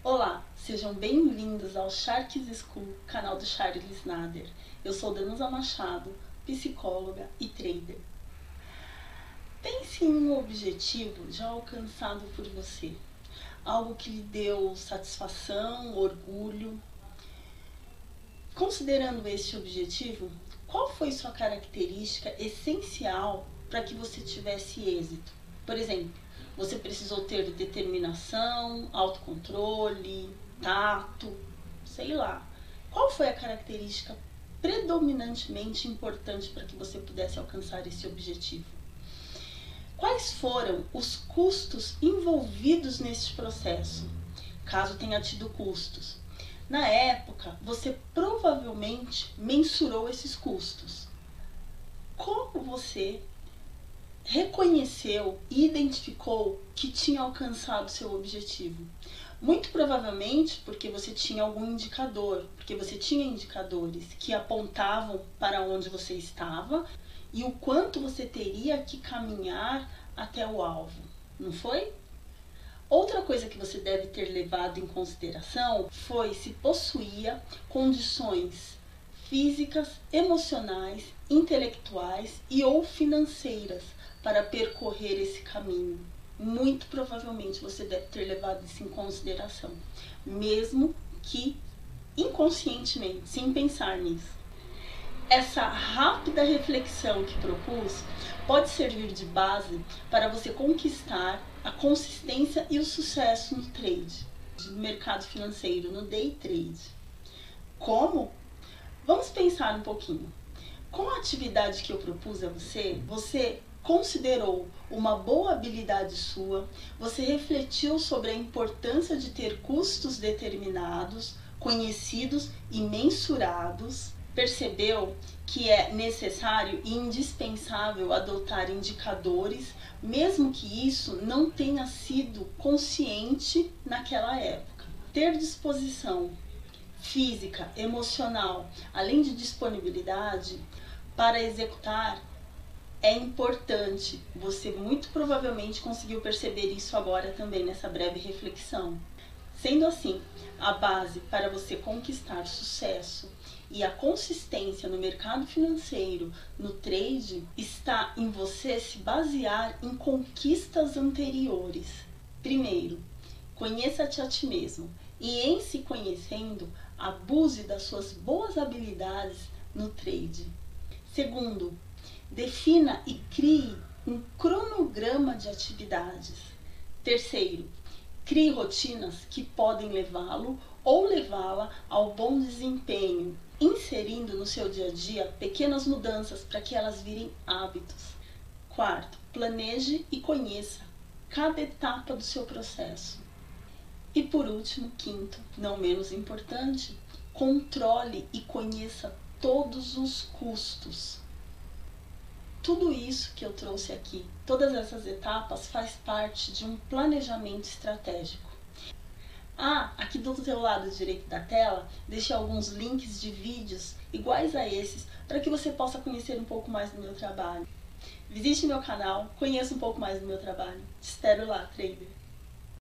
Olá, sejam bem-vindos ao Sharks School, canal do Charles Nader. Eu sou Danusa Machado, psicóloga e trader. Pense em um objetivo já alcançado por você, algo que lhe deu satisfação, orgulho. Considerando este objetivo, qual foi sua característica essencial para que você tivesse êxito? Por exemplo, você precisou ter determinação, autocontrole, tato, sei lá. Qual foi a característica predominantemente importante para que você pudesse alcançar esse objetivo? Quais foram os custos envolvidos neste processo? Caso tenha tido custos. Na época, você provavelmente mensurou esses custos. Como você reconheceu e identificou que tinha alcançado seu objetivo? Muito provavelmente porque você tinha algum indicador, porque você tinha indicadores que apontavam para onde você estava e o quanto você teria que caminhar até o alvo, não foi? Outra coisa que você deve ter levado em consideração foi se possuía condições físicas, emocionais, intelectuais e ou financeiras para percorrer esse caminho. Muito provavelmente você deve ter levado isso em consideração, mesmo que inconscientemente, sem pensar nisso. Essa rápida reflexão que propus pode servir de base para você conquistar a consistência e o sucesso no trade, no mercado financeiro, no day trade. Como? Vamos pensar um pouquinho. Com a atividade que eu propus a você considerou uma boa habilidade sua, você refletiu sobre a importância de ter custos determinados, conhecidos e mensurados, percebeu que é necessário e indispensável adotar indicadores, mesmo que isso não tenha sido consciente naquela época. Ter disposição física, emocional, além de disponibilidade para executar é importante. Você muito provavelmente conseguiu perceber isso agora também nessa breve reflexão. Sendo assim, a base para você conquistar sucesso e a consistência no mercado financeiro, no trade, está em você se basear em conquistas anteriores. Primeiro, conheça-te a ti mesmo e, em se conhecendo, abuse das suas boas habilidades no trade. Segundo, defina e crie um cronograma de atividades. Terceiro, crie rotinas que podem levá-lo ou levá-la ao bom desempenho, inserindo no seu dia a dia pequenas mudanças para que elas virem hábitos. Quarto, planeje e conheça cada etapa do seu processo. E por último, quinto, não menos importante, controle e conheça todos os custos. Tudo isso que eu trouxe aqui, todas essas etapas, faz parte de um planejamento estratégico. Aqui do seu lado direito da tela, deixei alguns links de vídeos iguais a esses para que você possa conhecer um pouco mais do meu trabalho. Visite meu canal, conheça um pouco mais do meu trabalho. Te espero lá, trader!